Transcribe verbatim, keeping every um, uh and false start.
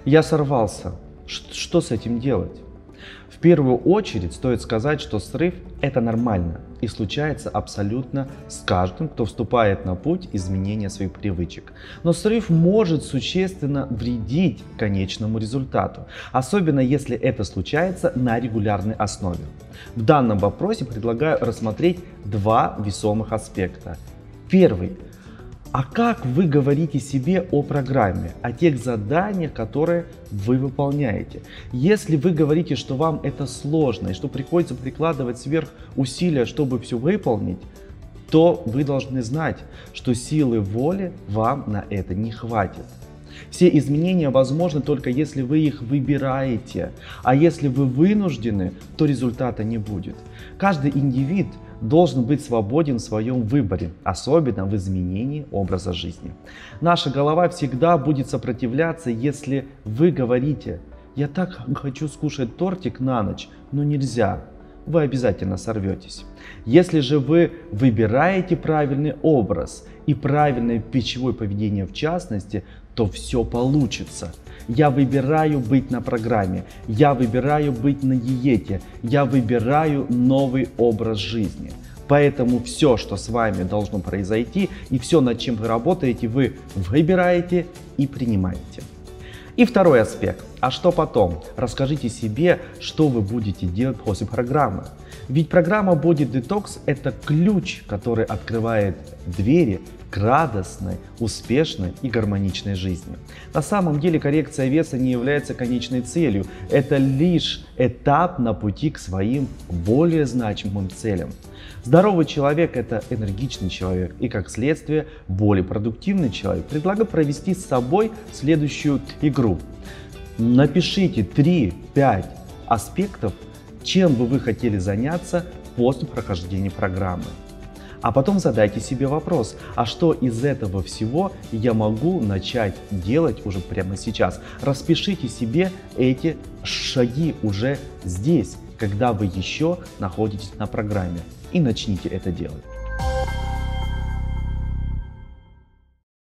Я сорвался. Ш- Что с этим делать? В первую очередь стоит сказать, что срыв – это нормально и случается абсолютно с каждым, кто вступает на путь изменения своих привычек. Но срыв может существенно вредить конечному результату, особенно если это случается на регулярной основе. В данном вопросе предлагаю рассмотреть два весомых аспекта. Первый. А как вы говорите себе о программе, о тех заданиях, которые вы выполняете? Если вы говорите, что вам это сложно и что приходится прикладывать сверхусилия, чтобы все выполнить, то вы должны знать, что силы воли вам на это не хватит. Все изменения возможны только если вы их выбираете, а если вы вынуждены, то результата не будет. Каждый индивид должен быть свободен в своем выборе, особенно в изменении образа жизни. Наша голова всегда будет сопротивляться, если вы говорите: «Я так хочу скушать тортик на ночь, но нельзя». Вы обязательно сорветесь. Если же вы выбираете правильный образ и правильное пищевое поведение в частности, то все получится. Я выбираю быть на программе, я выбираю быть на диете, я выбираю новый образ жизни. Поэтому все, что с вами должно произойти, и все, над чем вы работаете, вы выбираете и принимаете. И второй аспект. А что потом? Расскажите себе, что вы будете делать после программы. Ведь программа Body Detox – это ключ, который открывает двери к радостной, успешной и гармоничной жизни. На самом деле коррекция веса не является конечной целью. Это лишь этап на пути к своим более значимым целям. Здоровый человек – это энергичный человек и, как следствие, более продуктивный человек. Предлагаю провести с собой следующую игру. Напишите три-пять аспектов, чем бы вы хотели заняться после прохождения программы. А потом задайте себе вопрос: а что из этого всего я могу начать делать уже прямо сейчас? Распишите себе эти шаги уже здесь, когда вы еще находитесь на программе, и начните это делать.